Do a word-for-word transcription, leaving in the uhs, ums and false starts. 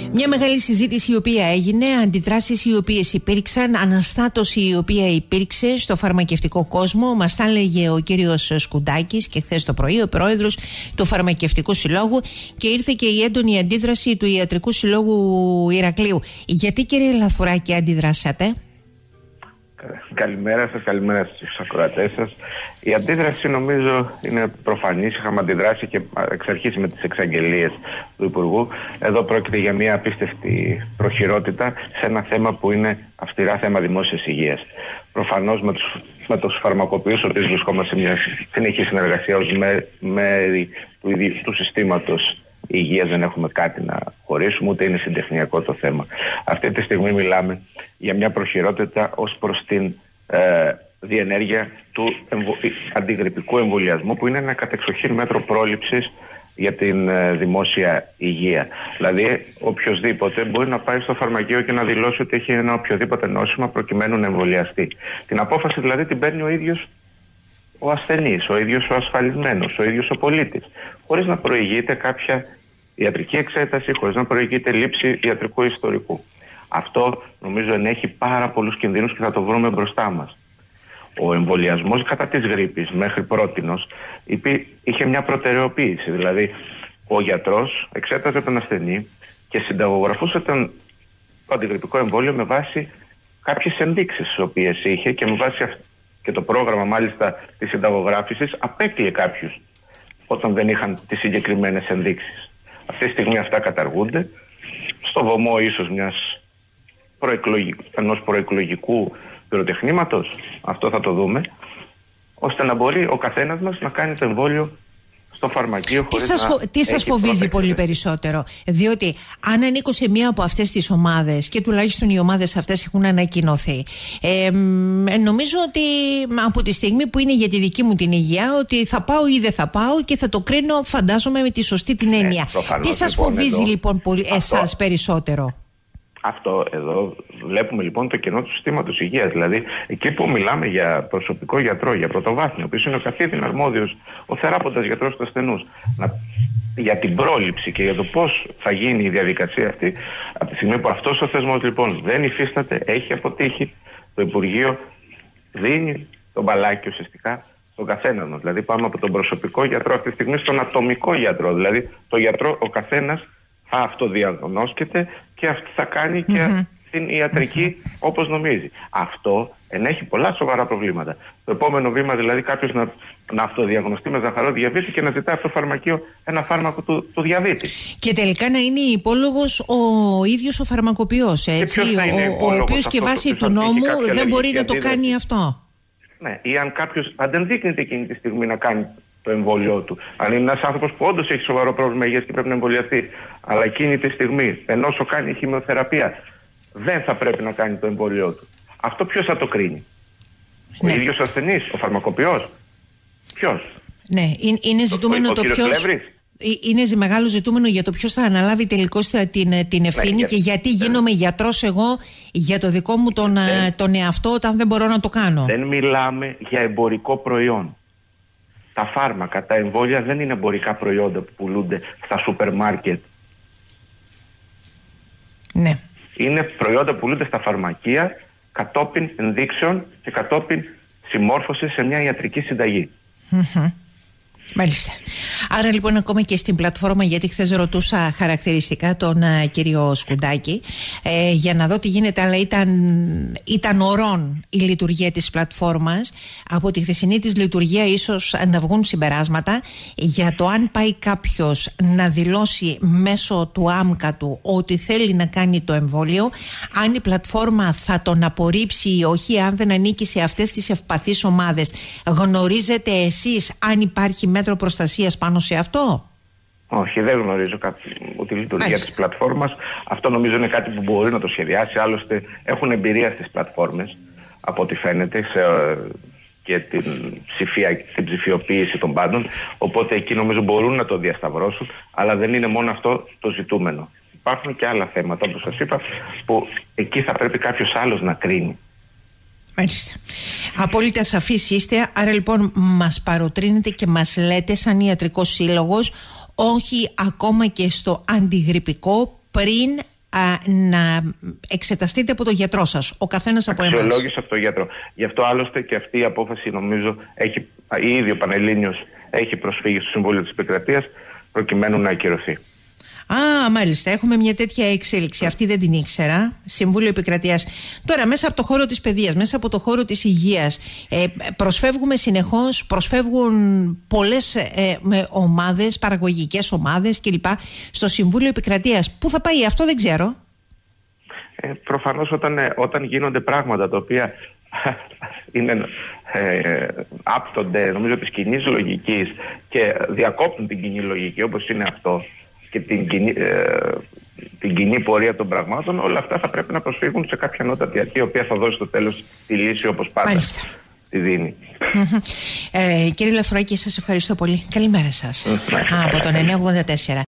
Μια μεγάλη συζήτηση η οποία έγινε, αντιδράσεις οι οποίες υπήρξαν, αναστάτωση η οποία υπήρξε στο φαρμακευτικό κόσμο. Μας τα έλεγε ο κύριος Σκουντάκης και χθες το πρωί, ο πρόεδρος του Φαρμακευτικού Συλλόγου, και ήρθε και η έντονη αντίδραση του Ιατρικού Συλλόγου Ηρακλείου. Γιατί, κύριε Λαθουράκη, αντιδράσατε? Καλημέρα σας, καλημέρα στους ακροατές σας. Η αντίδραση νομίζω είναι προφανής. Είχαμε αντιδράσει και εξ αρχής με τις εξαγγελίες του Υπουργού. Εδώ πρόκειται για μια απίστευτη προχειρότητα σε ένα θέμα που είναι αυστηρά θέμα δημόσιας υγείας. Προφανώς με τους, με τους φαρμακοποιούς, οποίους βρισκόμαστε σε μια συνεχή συνεργασία ως μέρη του, του συστήματος υγείας, δεν έχουμε κάτι να χωρίσουμε, ούτε είναι συντεχνιακό το θέμα. Αυτή τη στιγμή μιλάμε για μια προχειρότητα ως προς την ε, διενέργεια του εμβο... αντιγρυπικού εμβολιασμού, που είναι ένα κατεξοχήν μέτρο πρόληψης για την ε, δημόσια υγεία. Δηλαδή, οποιοδήποτε μπορεί να πάει στο φαρμακείο και να δηλώσει ότι έχει ένα οποιοδήποτε νόσημα προκειμένου να εμβολιαστεί. Την απόφαση δηλαδή την παίρνει ο ίδιος ο ασθενής, ο ίδιος ο ασφαλισμένος, ο ίδιος ο πολίτης, χωρίς να προηγείται κάποια ιατρική εξέταση, χωρίς να προηγείται λήψη ιατρικού ιστορικού. Αυτό νομίζω ενέχει πάρα πολλούς κινδύνους και θα το βρούμε μπροστά μας. Ο εμβολιασμός κατά της γρίπης μέχρι πρότινος είχε μια προτεραιοποίηση. Δηλαδή, ο γιατρός εξέταζε τον ασθενή και συνταγογραφούσε τον, το αντιγρυπικό εμβόλιο με βάση κάποιες ενδείξεις τις οποίες είχε, και με βάση αυτό. Και το πρόγραμμα μάλιστα της συνταγογράφησης απέκλειε κάποιους όταν δεν είχαν τις συγκεκριμένες ενδείξεις. Αυτή τη στιγμή αυτά καταργούνται στο βωμό ίσως μιας προεκλογικού, ενός προεκλογικού πυροτεχνήματος, αυτό θα το δούμε, ώστε να μπορεί ο καθένας μας να κάνει το εμβόλιο στο φαρμακείο. Τι σας, φο... τι σας φοβίζει πρότεξη. Πολύ περισσότερο? Διότι αν ανήκω σε μία από αυτές τις ομάδες, και τουλάχιστον οι ομάδες αυτές έχουν ανακοινωθεί, ε, νομίζω ότι από τη στιγμή που είναι για τη δική μου την υγεία, ότι θα πάω ή δεν θα πάω και θα το κρίνω, φαντάζομαι, με τη σωστή την έννοια. Ε, προφανώς, τι σας λοιπόν, φοβίζει εδώ, λοιπόν πολύ, αυτό, εσάς περισσότερο? Αυτό εδώ βλέπουμε λοιπόν το κενό του συστήματος υγείας. Δηλαδή, εκεί που μιλάμε για προσωπικό γιατρό, για πρωτοβάθμιο, ο οποίος είναι ο καθήλυν αρμόδιος, ο θεράποντας γιατρός του ασθενούς, να, για την πρόληψη και για το πώς θα γίνει η διαδικασία αυτή, από τη στιγμή που αυτός ο θεσμός λοιπόν δεν υφίσταται, έχει αποτύχει, το Υπουργείο δίνει τον μπαλάκι ουσιαστικά στον καθένα μας. Δηλαδή, πάμε από τον προσωπικό γιατρό αυτή τη στιγμή στον ατομικό γιατρό. Δηλαδή, το γιατρό ο καθένας θα αυτοδιαγνώσκεται και αυτό θα κάνει και mm-hmm. την ιατρική mm-hmm. όπως νομίζει. Αυτό ενέχει πολλά σοβαρά προβλήματα. Το επόμενο βήμα δηλαδή κάποιος να, να αυτοδιαγνωστεί με ζαχαρό διαβήτη και να ζητάει από το φαρμακείο ένα φάρμακο του, του διαβήτη. Και τελικά να είναι υπόλογος ο ίδιος ο φαρμακοποιός, έτσι, ο, ο οποίος και βάσει του νόμου δεν μπορεί να το κάνει αυτό. Ναι, ή αν κάποιος αντενδείκνεται εκείνη τη στιγμή να κάνει το εμβόλιο του. Αν είναι ένας άνθρωπος που όντως έχει σοβαρό πρόβλημα υγείας και πρέπει να εμβολιαστεί, αλλά εκείνη τη στιγμή, ενώ σου κάνει χημειοθεραπεία, δεν θα πρέπει να κάνει το εμβόλιο του. Αυτό ποιος θα το κρίνει? Ναι. Ο ίδιος ο ασθενής, ο φαρμακοποιός? Ποιος? Ναι, είναι ζητούμενο το, το, το ποιος... Είναι μεγάλο ζητούμενο για το ποιος θα αναλάβει τελικώς την, την ευθύνη, ναι, και γιατί δεν... γίνομαι γιατρός εγώ για το δικό μου τον, δεν... τον εαυτό όταν δεν μπορώ να το κάνω. Δεν μιλάμε για εμπορικό προϊόν. Τα φάρμακα, τα εμβόλια δεν είναι εμπορικά προϊόντα που πουλούνται στα σούπερ μάρκετ. Ναι. Είναι προϊόντα που πουλούνται στα φαρμακεία κατόπιν ενδείξεων και κατόπιν συμμόρφωσης σε μια ιατρική συνταγή. Mm-hmm. Μάλιστα. Άρα λοιπόν ακόμα και στην πλατφόρμα, γιατί χθες ρωτούσα χαρακτηριστικά τον α, κύριο Σκουντάκη ε, για να δω τι γίνεται, αλλά ήταν, ήταν ορών η λειτουργία της πλατφόρμας. Από τη χθεσινή της λειτουργία ίσως να βγουν συμπεράσματα για το αν πάει κάποιος να δηλώσει μέσω του άμκα του ότι θέλει να κάνει το εμβόλιο, αν η πλατφόρμα θα τον απορρίψει ή όχι, αν δεν ανήκει σε αυτές τις ευπαθείς ομάδες. Γνωρίζετε εσείς αν υπάρχει μέτρο προστασίας πάνω σε αυτό? Όχι, δεν γνωρίζω κάτι, ότι η λειτουργία της πλατφόρμας. Αυτό νομίζω είναι κάτι που μπορεί να το σχεδιάσει. Άλλωστε έχουν εμπειρία στις πλατφόρμες, από ό,τι φαίνεται, σε, και την, ψηφια, την ψηφιοποίηση των πάντων. Οπότε εκεί νομίζω μπορούν να το διασταυρώσουν, αλλά δεν είναι μόνο αυτό το ζητούμενο. Υπάρχουν και άλλα θέματα, όπως σας είπα, που εκεί θα πρέπει κάποιος άλλος να κρίνει. Μάλιστα. Απόλυτα σαφείς είστε. Άρα λοιπόν μας παροτρύνετε και μας λέτε σαν Ιατρικός Σύλλογος όχι ακόμα και στο αντιγρυπικό πριν α, να εξεταστείτε από τον γιατρό σας, ο καθένας από εμάς. Αξιολόγηση από τον γιατρό. Γι' αυτό άλλωστε και αυτή η απόφαση, νομίζω, έχει, ήδη ο Πανελλήνιος έχει προσφύγει στο Συμβούλιο της Επικρατείας προκειμένου να ακυρωθεί. Α, μάλιστα. Έχουμε μια τέτοια εξέλιξη. Αυτή δεν την ήξερα. Συμβούλιο Επικρατείας. Τώρα, μέσα από το χώρο της παιδείας, μέσα από το χώρο της υγείας, ε, προσφεύγουμε συνεχώς, προσφεύγουν πολλές ε, ομάδες, παραγωγικές ομάδες κλπ. Στο Συμβούλιο Επικρατείας. Πού θα πάει αυτό, δεν ξέρω. Ε, προφανώς όταν, όταν γίνονται πράγματα τα οποία είναι, ε, άπτονται, νομίζω, της κοινής λογικής και διακόπτουν την κοινή λογική, όπως είναι αυτό, και την κοινή, ε, την κοινή πορεία των πραγμάτων, όλα αυτά θα πρέπει να προσφύγουν σε κάποια ανώτατη αρχή, η οποία θα δώσει στο τέλος τη λύση, όπως πάντα Μάλιστα. τη δίνει. ε, κύριε Λαθουράκη, σας ευχαριστώ πολύ. Καλημέρα σας. Από τον εννιακόσια ογδόντα τέσσερα.